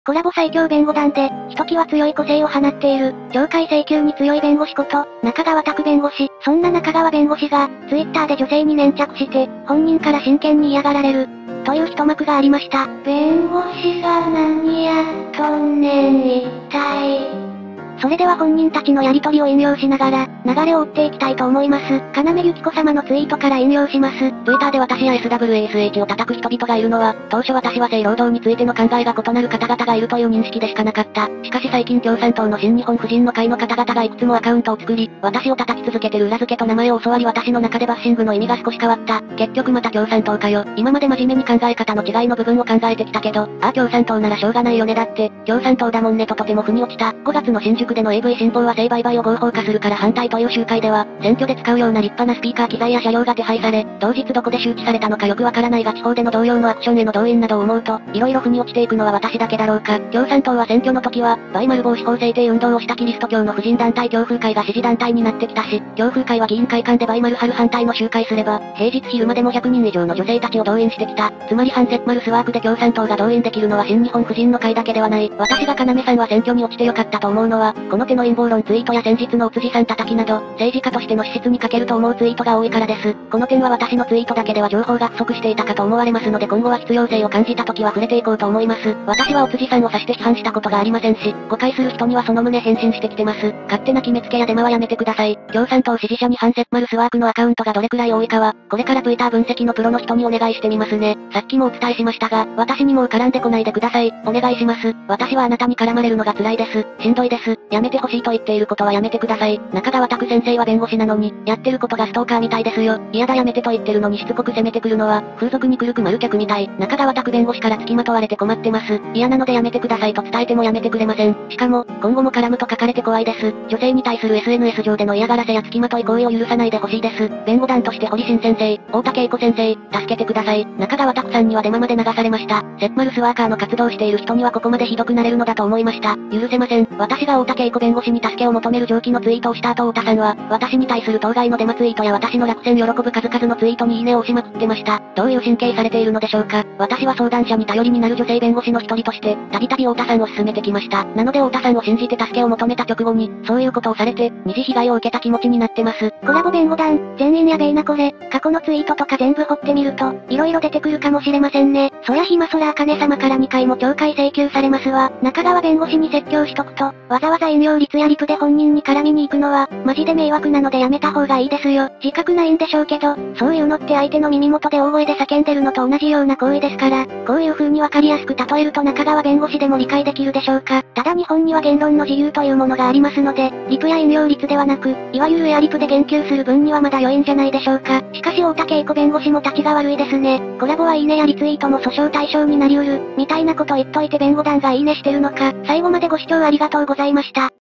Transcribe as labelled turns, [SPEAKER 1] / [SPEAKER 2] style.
[SPEAKER 1] コラボ最強弁護団で、ひときわ強い個性を放っている、懲戒請求に強い弁護士こと、中川拓弁護士。そんな中川弁護士が、ツイッターで女性に粘着して、本人から真剣に嫌がられる、という一幕がありました。弁護士が何やっとんねん一体。それでは本人たちのやりとりを引用しながら、流れを追っていきたいと思います。要由紀子様のツイートから引用します。
[SPEAKER 2] Twitter で私や SWASH を叩く人々がいるのは、当初私は性労働についての考えが異なる方々がいるという認識でしかなかった。しかし最近共産党の新日本婦人の会の方々がいくつもアカウントを作り、私を叩き続けてる裏付けと名前を教わり私の中でバッシングの意味が少し変わった。結局また共産党かよ。今まで真面目に考え方の違いの部分を考えてきたけど、共産党ならしょうがないよねだって、共産党だもんねととても腑に落ちた。5月の新宿での AV 新法は性売買を合法化するから反対という集会では、選挙で使うような立派なスピーカー機材や車両が手配され、当日どこで周知されたのかよくわからないが地方での同様のアクションへの動員などを思うと、色々腑に落ちていくのは私だけだろうか。共産党は選挙の時は、バイマル防止法制定運動をしたキリスト教の婦人団体教風会が支持団体になってきたし、教風会は議員会館でバイマル春反対の集会すれば、平日昼間でも100人以上の女性たちを動員してきた。つまり反セッマルスワークで共産党が動員できるのは新日本婦人の会だけではない。私が要さんは選挙に落ちてよかったと思うのは、この手の陰謀論ツイートや先日のお辻さん叩きなど、政治家としての資質に欠けると思うツイートが多いからです。この点は私のツイートだけでは情報が不足していたかと思われますので今後は必要性を感じた時は触れていこうと思います。私はお辻さんを指して批判したことがありませんし、誤解する人にはその旨返信してきてます。勝手な決めつけやデマはやめてください。共産党支持者に反セッマルスワークのアカウントがどれくらい多いかは、これから Twitter 分析のプロの人にお願いしてみますね。さっきもお伝えしましたが、私にもう絡んでこないでください。お願いします。私はあなたに絡まれるのが辛いです。しんどいです。やめてほしいと言っていることはやめてください。中川拓先生は弁護士なのに、やってることがストーカーみたいですよ。嫌だやめてと言ってるのにしつこく攻めてくるのは、風俗に来るくまる客みたい。中川拓弁護士から付きまとわれて困ってます。嫌なのでやめてくださいと伝えてもやめてくれません。しかも、今後も絡むと書かれて怖いです。女性に対する SNS 上での嫌がらせや付きまとい行為を許さないでほしいです。弁護団として堀新先生、太田恵子先生、助けてください。中川拓さんにはデマまで流されました。セッマルスワーカーの活動している人にはここまでひどくなれるのだと思いました。許せません。私が太田恵子弁護士に助けを求める上記のツイートをした後太田さんは、私に対する当該のデマツイートや私の落選喜ぶ数々のツイートにいいねを押しまくってました。どういう神経されているのでしょうか。私は相談者に頼りになる女性弁護士の一人として、たびたび太田さんを勧めてきました。なので太田さんを信じて助けを求めた直後に、そういうことをされて、二次被害を受けた気持ちになってます。
[SPEAKER 1] コラボ弁護団、全員やべえなこれ、過去のツイートとか全部掘ってみると、色々出てくるかもしれませんね。そりゃ暇そらあかね様から2回も懲戒請求されますわ。中川弁護士に説教しとくと、わざわざ引用率やリプで本人に絡みに行くのは、マジで迷惑なのでやめた方がいいですよ。自覚ないんでしょうけど、そういうのって相手の耳元で大声で叫んでるのと同じような行為ですから、こういう風にわかりやすく例えると中川弁護士でも理解できるでしょうか。ただ日本には言論の自由というものがありますので、リプや引用率ではなく、いわゆるエアリプで言及する分にはまだ良いんじゃないでしょうか。しかし太田恵子弁護士も立ちが悪いですね。コラボはいいねやリツイートも訴訟対象になりうる、みたいなこと言っといて弁護団がいいねしてるのか。最後までご視聴ありがとうございました。